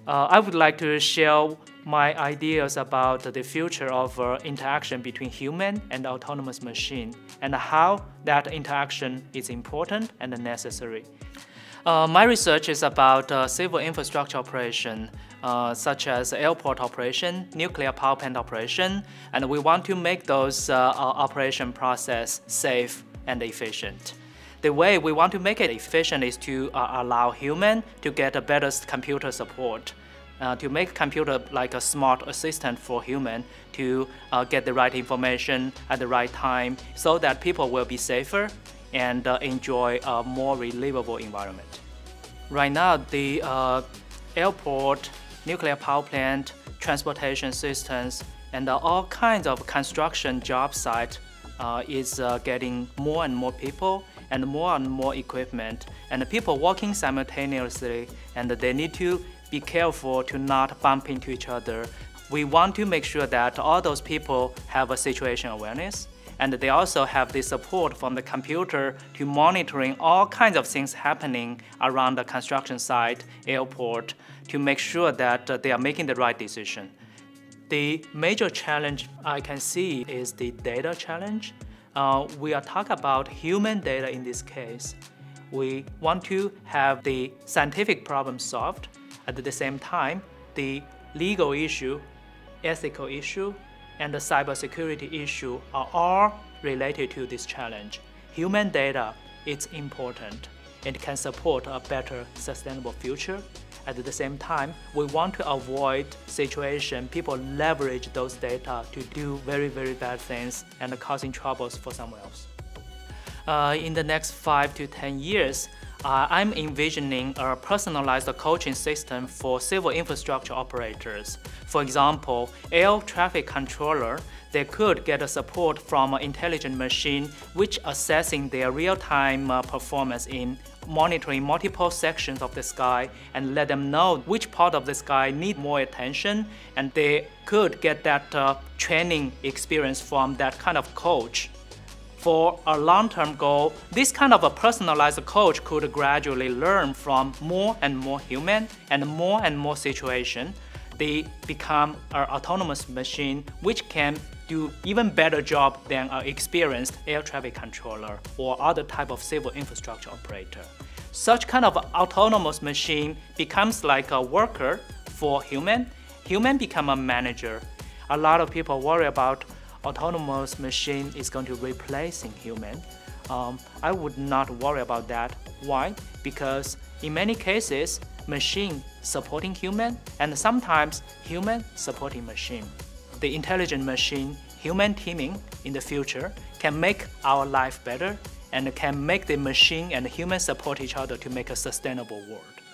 I would like to share my ideas about the future of interaction between human and autonomous machine and how that interaction is important and necessary. My research is about civil infrastructure operation, such as airport operation, nuclear power plant operation, and we want to make those operation process safe and efficient. The way we want to make it efficient is to allow human to get a better computer support, to make computer like a smart assistant for human to get the right information at the right time so that people will be safer and enjoy a more livable environment. Right now, the airport, nuclear power plant, transportation systems, and all kinds of construction job site is getting more and more people and more equipment, and the people working simultaneously, and they need to be careful to not bump into each other. We want to make sure that all those people have a situation awareness, and they also have the support from the computer to monitoring all kinds of things happening around the construction site, airport, to make sure that they are making the right decision. The major challenge I can see is the data challenge. We are talking about human data in this case. We want to have the scientific problem solved. At the same time, the legal issue, ethical issue, and the cybersecurity issue are all related to this challenge. Human data is important. It can support a better, sustainable future. At the same time, we want to avoid situation people leverage those data to do very, very bad things and causing troubles for someone else. In the next 5 to 10 years, I'm envisioning a personalized coaching system for civil infrastructure operators. For example, air traffic controller, they could get a support from an intelligent machine which assessing their real-time performance in monitoring multiple sections of the sky and let them know which part of the sky need more attention, and they could get that training experience from that kind of coach. For a long-term goal, this kind of a personalized coach could gradually learn from more and more human and more situation. They become an autonomous machine which can do even better job than an experienced air traffic controller or other type of civil infrastructure operator. Such kind of autonomous machine becomes like a worker for human. Human become a manager. A lot of people worry about autonomous machine is going to replacing human. I would not worry about that. Why? Because in many cases, machine supporting human and sometimes human supporting machine. The intelligent machine, human teaming in the future can make our life better and can make the machine and human support each other to make a sustainable world.